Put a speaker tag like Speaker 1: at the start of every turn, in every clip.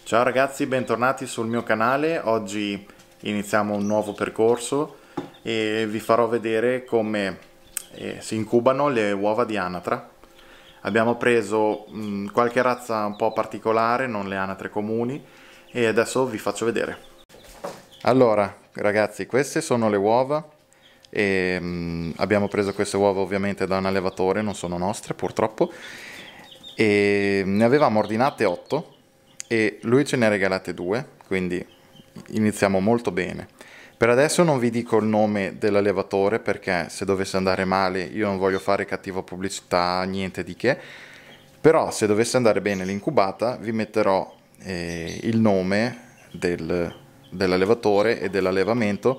Speaker 1: Ciao ragazzi, bentornati sul mio canale. Oggi iniziamo un nuovo percorso e vi farò vedere come si incubano le uova di anatra. Abbiamo preso qualche razza un po' particolare, non le anatre comuni, e adesso vi faccio vedere. Allora ragazzi, queste sono le uova e abbiamo preso queste uova ovviamente da un allevatore, non sono nostre purtroppo, e ne avevamo ordinate 8 e lui ce ne ha regalate 2, quindi iniziamo molto bene. Per adesso non vi dico il nome dell'allevatore perché se dovesse andare male io non voglio fare cattiva pubblicità, niente di che, però se dovesse andare bene l'incubata vi metterò il nome dell'allevatore e dell'allevamento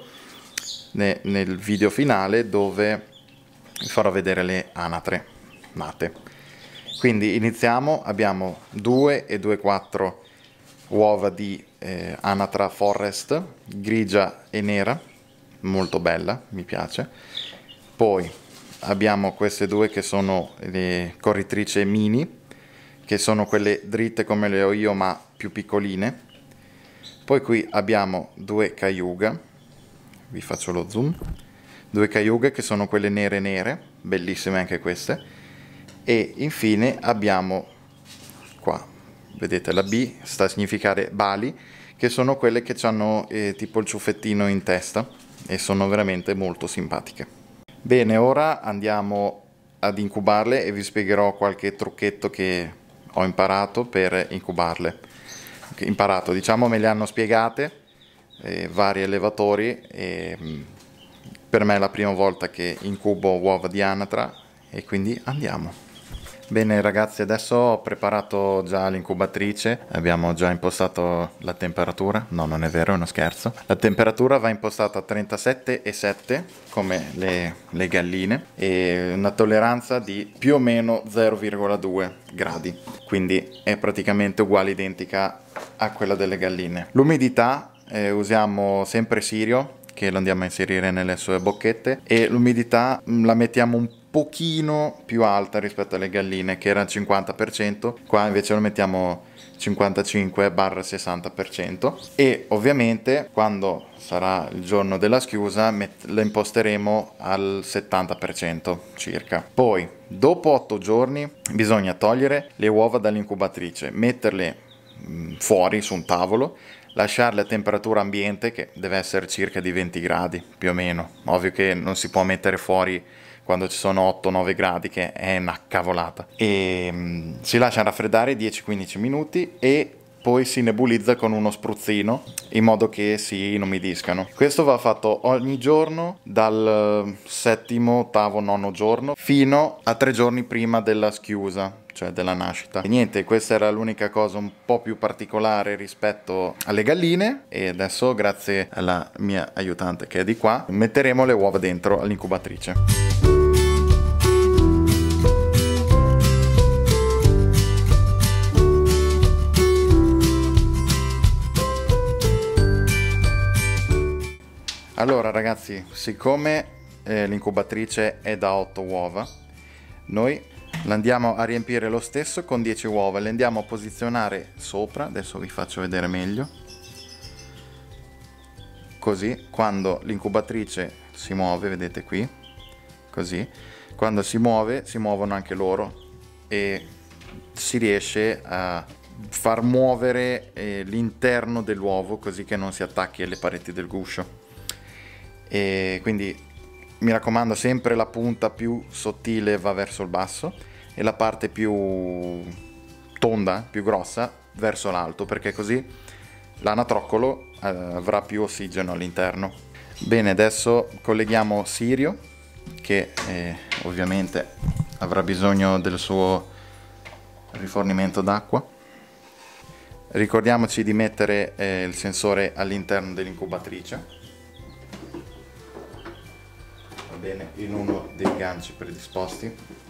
Speaker 1: nel video finale, dove vi farò vedere le anatre nate. Quindi iniziamo, abbiamo 2 e 2/4 uova di anatra forest, grigia e nera, molto bella, mi piace. Poi abbiamo queste due che sono le corritrici mini, che sono quelle dritte come le ho io ma più piccoline. Poi qui abbiamo 2 cayuga, vi faccio lo zoom, 2 cayuga che sono quelle nere nere, bellissime anche queste. E infine abbiamo qua, vedete la B sta a significare bali, che sono quelle che hanno tipo il ciuffettino in testa e sono veramente molto simpatiche. Bene, ora andiamo ad incubarle e vi spiegherò qualche trucchetto che ho imparato per incubarle. Imparato, diciamo, me le hanno spiegate vari allevatori e per me è la prima volta che incubo uova di anatra e quindi andiamo. Bene ragazzi, adesso ho preparato già l'incubatrice, abbiamo già impostato la temperatura, no non è vero, è uno scherzo. La temperatura va impostata a 37,7 come le galline e una tolleranza di più o meno 0,2 gradi, quindi è praticamente uguale, identica a quella delle galline. L'umidità usiamo sempre Sirio, che lo andiamo a inserire nelle sue bocchette, e l'umidità la mettiamo un pochino più alta rispetto alle galline, che era il 50%, qua invece lo mettiamo 55-60%, e ovviamente quando sarà il giorno della schiusa la imposteremo al 70% circa. Poi dopo 8 giorni bisogna togliere le uova dall'incubatrice, metterle fuori su un tavolo, lasciarle a temperatura ambiente, che deve essere circa di 20 gradi più o meno. Ovvio che non si può mettere fuori quando ci sono 8-9 gradi, che è una cavolata. E si lascia raffreddare 10-15 minuti e poi si nebulizza con uno spruzzino in modo che si inumidiscano. Questo va fatto ogni giorno dal 7º, 8º, 9º giorno fino a 3 giorni prima della schiusa, cioè della nascita. E niente, questa era l'unica cosa un po' più particolare rispetto alle galline, e adesso, grazie alla mia aiutante che è di qua, metteremo le uova dentro all'incubatrice. Allora ragazzi, siccome l'incubatrice è da 8 uova, noi l'andiamo a riempire lo stesso con 10 uova, le andiamo a posizionare sopra, adesso vi faccio vedere meglio, così quando l'incubatrice si muove, vedete qui, così, quando si muove, si muovono anche loro e si riesce a far muovere l'interno dell'uovo così che non si attacchi alle pareti del guscio. E quindi mi raccomando, sempre la punta più sottile va verso il basso e la parte più tonda, più grossa, verso l'alto, perché così l'anatroccolo avrà più ossigeno all'interno. Bene, adesso colleghiamo Sirio, che ovviamente avrà bisogno del suo rifornimento d'acqua. Ricordiamoci di mettere il sensore all'interno dell'incubatrice, bene, in uno dei ganci predisposti.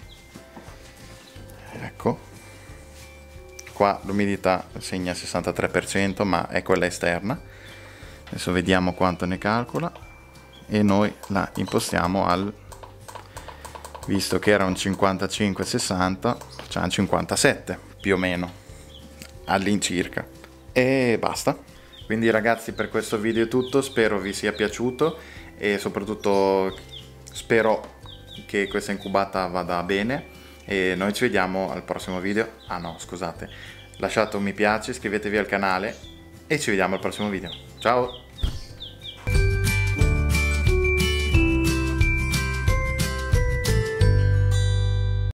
Speaker 1: Ecco qua l'umidità segna 63%, ma è quella esterna. Adesso vediamo quanto ne calcola e noi la impostiamo al, visto che era un 55-60, cioè un 57 più o meno all'incirca. e basta. Quindi ragazzi, per questo video è tutto, spero vi sia piaciuto e soprattutto spero che questa incubata vada bene e noi ci vediamo al prossimo video. Ah no, scusate, lasciate un mi piace, iscrivetevi al canale e ci vediamo al prossimo video. Ciao!